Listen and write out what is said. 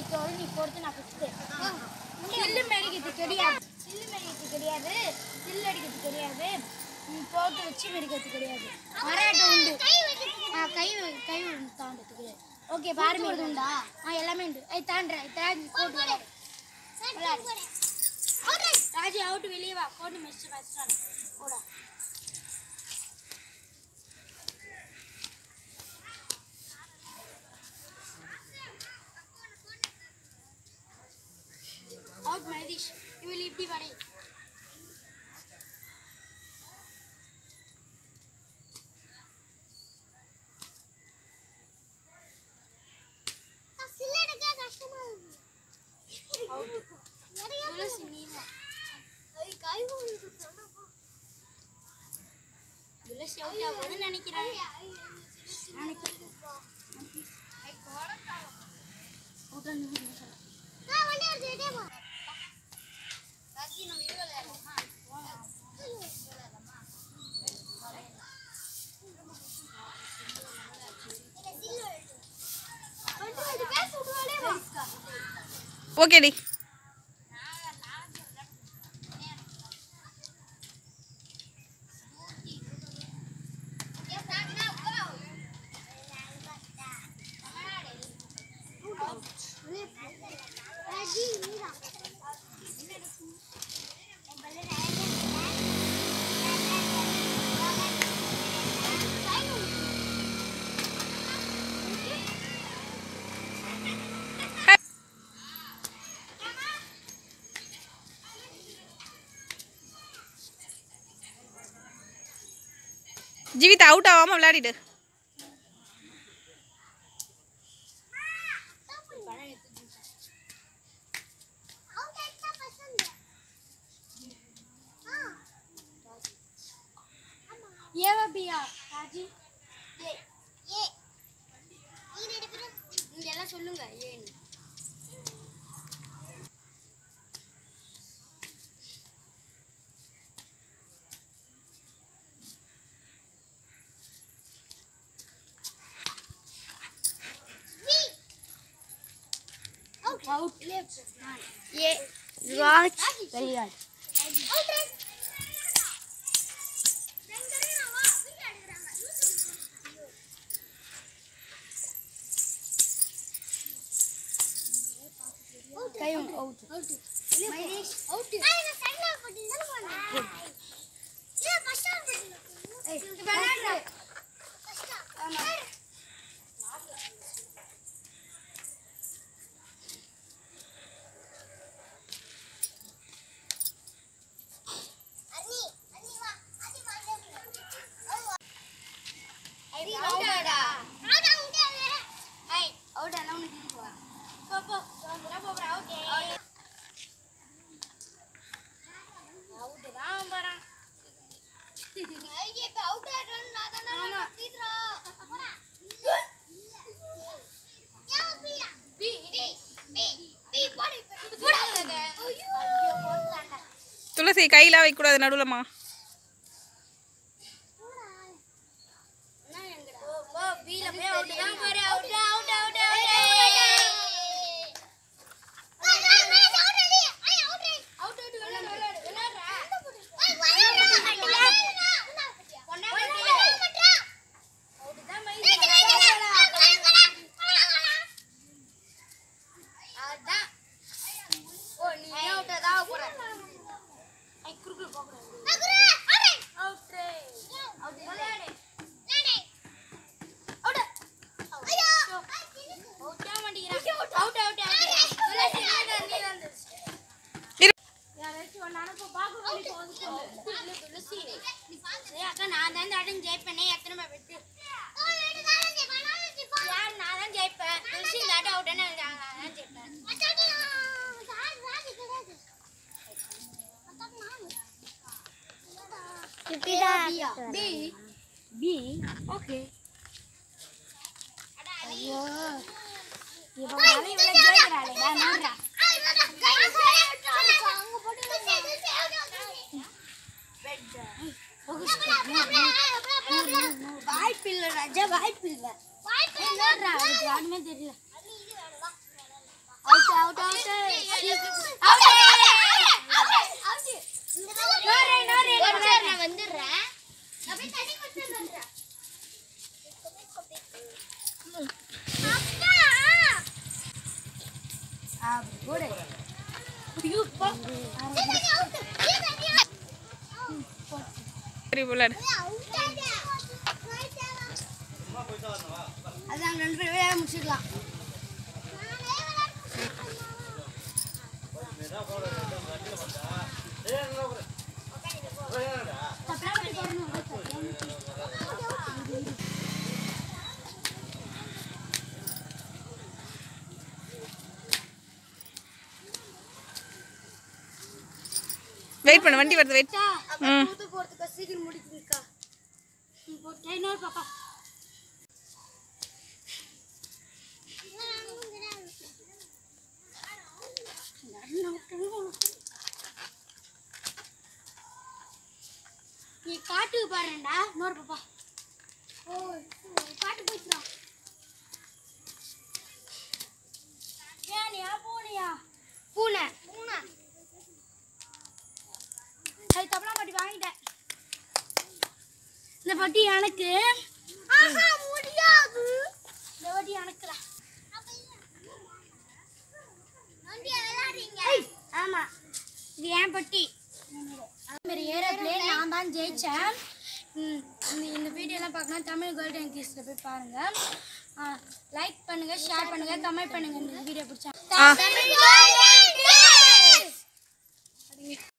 தோல் நீ போட்டு நான் குத்துறேன். சில்லு மெடிக்கிறது கிடையாது. சில்லு மெடிக்கிறது கிடையாது. சில்லு அடிக்கிறது கிடையாது. போட்டு வச்சு மெடிக்கிறது கிடையாது. மராட்டம் உண்டு. கை தாண்டது. ஓகே பாருங்க உண்டா? எல்லாமே உண்டு. தாண்டி போட்டு ராஜி அவுட் வெளியே வா. போட்டு மெஸ்ட் வச்சிட்டாங்க. போடா. Out Mahdish, you will leave the body. Okay, Di. Jeevitha out ஆகாம விளையாடிடு. சொல்லுங்க out left yeah right very right kayo out Mahdish out ay na side la pottilla pona ila first down pottilla hey banana first down துளசி கையில வைக்க கூடாது நடுவுலமா. B. Okay. Ayo. Ibu kali udah join kali, dah nora. White pillar aja, white pillar. White pillar. Nora, jalan में तेरी. Out நான் வந்துடுறேன். அப்படியே தண்ணி குடிச்சு வந்துடுறேன். போடு. ஐயோ பா. சரி போலாரு. அதான் 2 பேரும் வேலை முடிச்சுக்கலாம். வெயிட் பண்ணு, வண்டி வருது, வெயிட். தூத்து போறதுக்கு சீக்கிரம் முடிக்குதுக்கா. போட்டு இன்னொரு பாப்பா. நீ காட்டுக்கு பாருடா இன்னொரு பாப்பா. ஓ காட்டு போய்க்கலாம். ஏனியா பூனையா? பூனை. அது தப்பலாம் பட்டி வாங்கிட்டேன். இந்த பட்டி எனக்கு முடியாது. இந்த பட்டி எனக்குடா. ஆமா இது ஏன் பட்டி. ஏரோப்ளேன் நான் தான் ஜெயிச்சேன். இந்த வீடியோலாம் பார்க்கணும் தமிழ் கோல்டன் கிஸ்ல போய் பாருங்க. லைக் பண்ணுங்க, ஷேர் பண்ணுங்க, கமெண்ட் பண்ணுங்க. இந்த வீடியோ பிடிச்சா